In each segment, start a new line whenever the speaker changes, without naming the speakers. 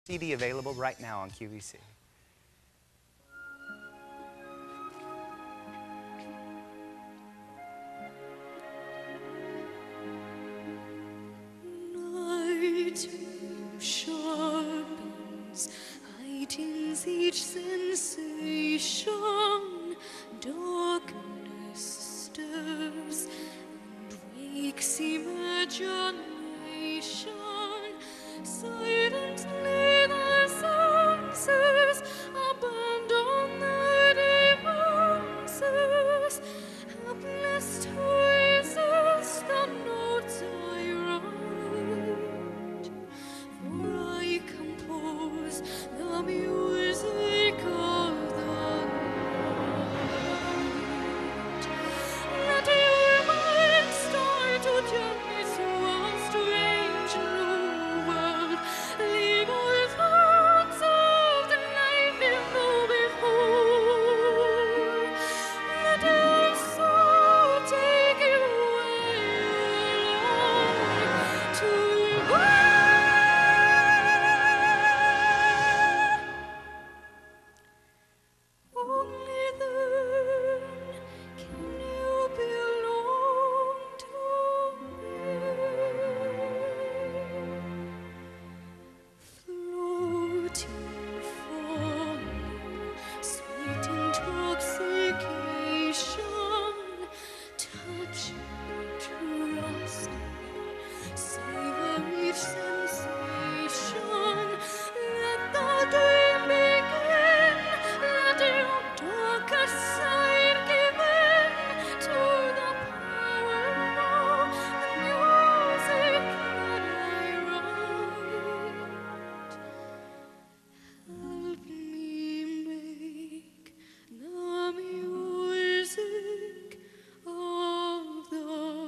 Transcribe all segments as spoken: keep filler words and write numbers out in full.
C D available right now on Q V C.
Night sharpens, heightens each sensation. Darkness stirs and wakes imagination. Silently the senses abandon their devices. Helpless to resist the notes I write, for I compose the music of the night. Let your mind start to journey through a strange new world. Leave all thoughts of the life you know before. Let your soul take you away to only then can you belong to me. Floating, falling, sweet intoxication, touching, trusting, savor each sensation. Let the dream begin. Let your darkest side give in to the power of the music that I write. Help me make the music of the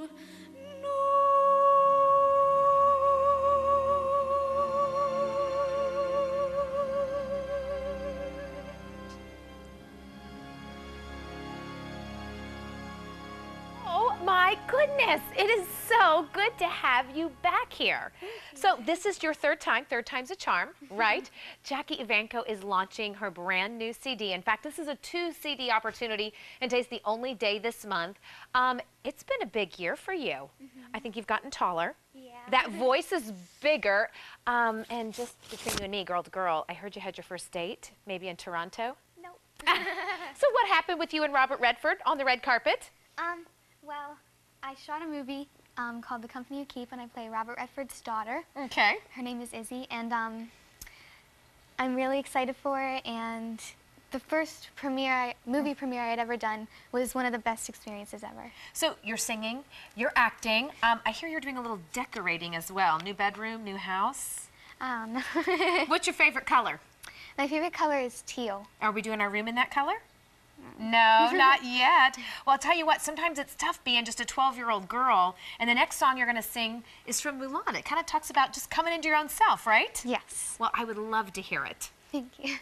Oh my goodness, it is so good to have you back here. So this is your third time, third time's a charm, right? Jackie Evancho is launching her brand new C D. In fact, this is a two C D opportunity and today's the only day this month. Um, it's been a big year for you. Mm-hmm. I think you've gotten taller.
Yeah.
That voice is bigger. Um, and just between you and me, girl to girl, I heard you had your first date, maybe in Toronto.
Nope.
So what happened with you and Robert Redford on the red carpet?
um, well, I shot a movie um, called The Company You Keep, and I play Robert Redford's daughter.
Okay.
Her name is Izzy, and um, I'm really excited for it. And the first premiere, I, movie premiere I had ever done was one of the best experiences ever.
So you're singing, you're acting. Um, I hear you're doing a little decorating as well. New bedroom, new house.
Um,
What's your favorite color?
my favorite color is teal.
Are we doing our room in that color? No, not yet. Well, I'll tell you what, sometimes it's tough being just a twelve-year-old girl, and the next song you're going to sing is from Mulan. It kind of talks about just coming into your own self, right?
Yes.
Well, I would love to hear it.
Thank you.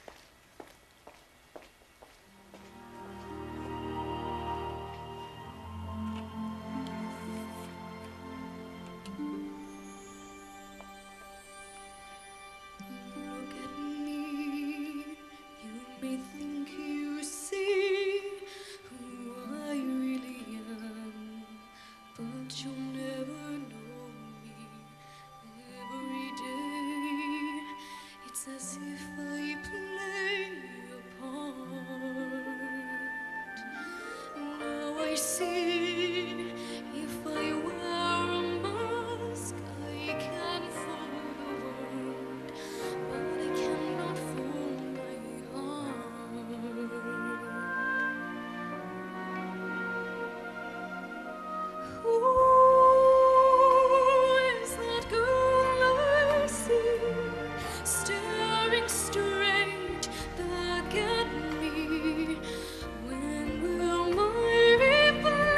Look at me, you may think you see who I really am, but you'll never know me. Every day, it's as if I play a part. Now I see, if I wear a mask, I can fool the world, but I cannot fool my heart. Who is that girl I see, staring straight back at me? When will my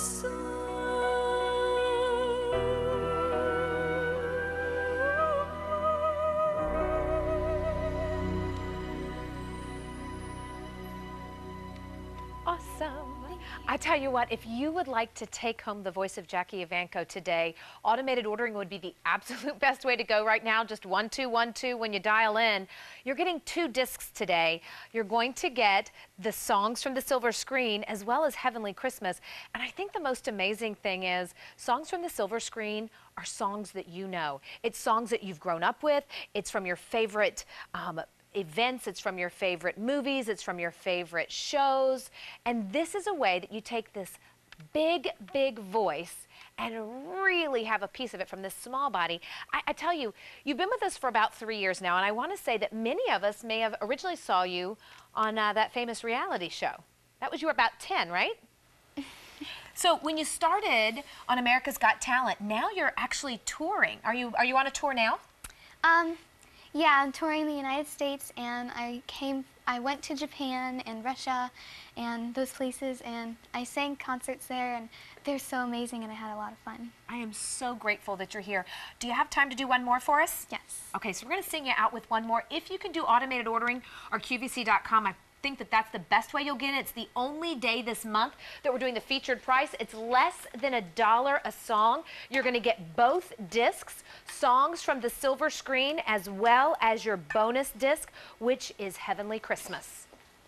Awesome. I tell you what, if you would like to take home the voice of Jackie Evancho today, automated ordering would be the absolute best way to go right now. Just one two one two when you dial in. You're getting two discs today. You're going to get the songs from the silver screen as well as Heavenly Christmas. And I think the most amazing thing is songs from the silver screen are songs that you know. It's songs that you've grown up with. It's from your favorite um, events, it's from your favorite movies, it's from your favorite shows, and this is a way that you take this big, big voice and really have a piece of it from this small body. I, I tell you, you've been with us for about three years now, and I want to say that many of us may have originally saw you on uh, that famous reality show. That was you were about ten, right? So when you started on America's Got Talent, now you're actually touring. Are you, are you on a tour now?
Um, Yeah, I'm touring the United States, and I came, I went to Japan and Russia and those places, and I sang concerts there, and they're so amazing, and I had a lot of fun.
I am so grateful that you're here. Do you have time to do one more for us?
Yes.
Okay, so we're going to sing you out with one more. If you can do automated ordering or Q V C dot com, I think that that's the best way you'll get it. It's the only day this month that we're doing the featured price. It's less than a dollar a song. You're going to get both discs, songs from the silver screen, as well as your bonus disc, which is Heavenly Christmas.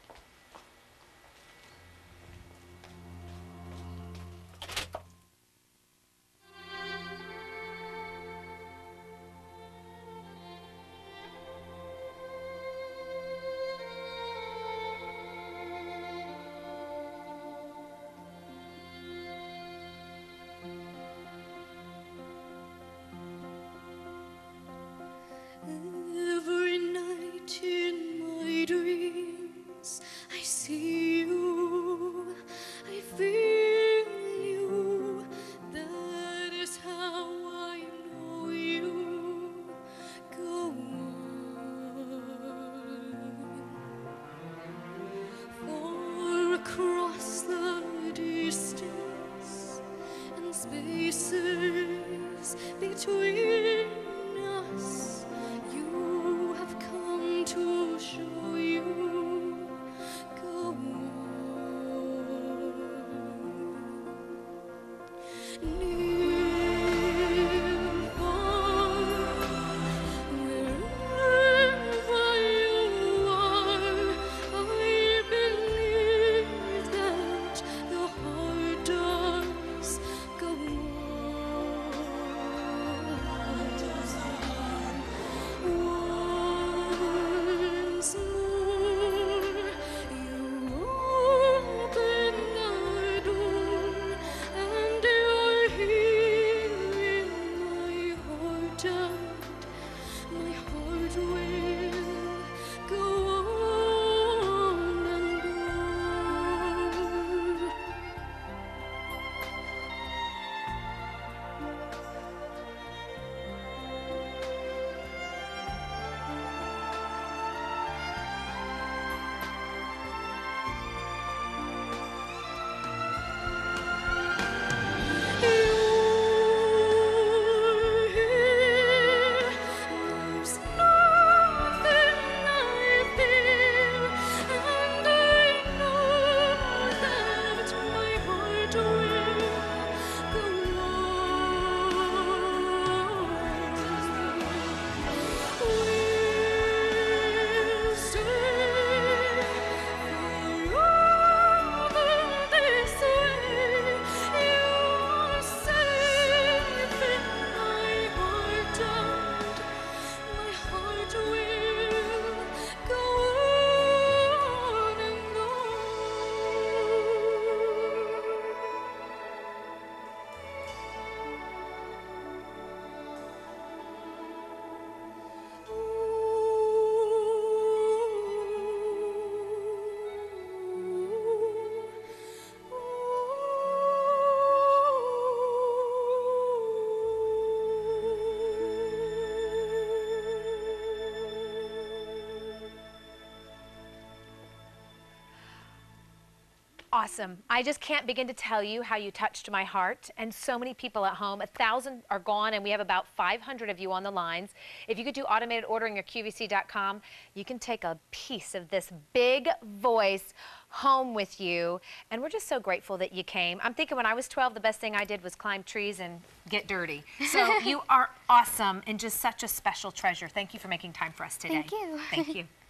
Every night in my dreams, I see you, I feel you. That is how I know you. Go on, far across the distance and spaces between us. You have come to show you. Go on, near, far, wherever you are. I believe that the heart does go on.
awesome. I just can't begin to tell you how you touched my heart, and so many people at home. A thousand are gone, and we have about five hundred of you on the lines. If you could do automated ordering at Q V C dot com, you can take a piece of this big voice home with you, and we're just so grateful that you came. I'm thinking when I was twelve, the best thing I did was climb trees and get dirty. So you are awesome and just such a special treasure. Thank you for making time for us today.
Thank you.
Thank you.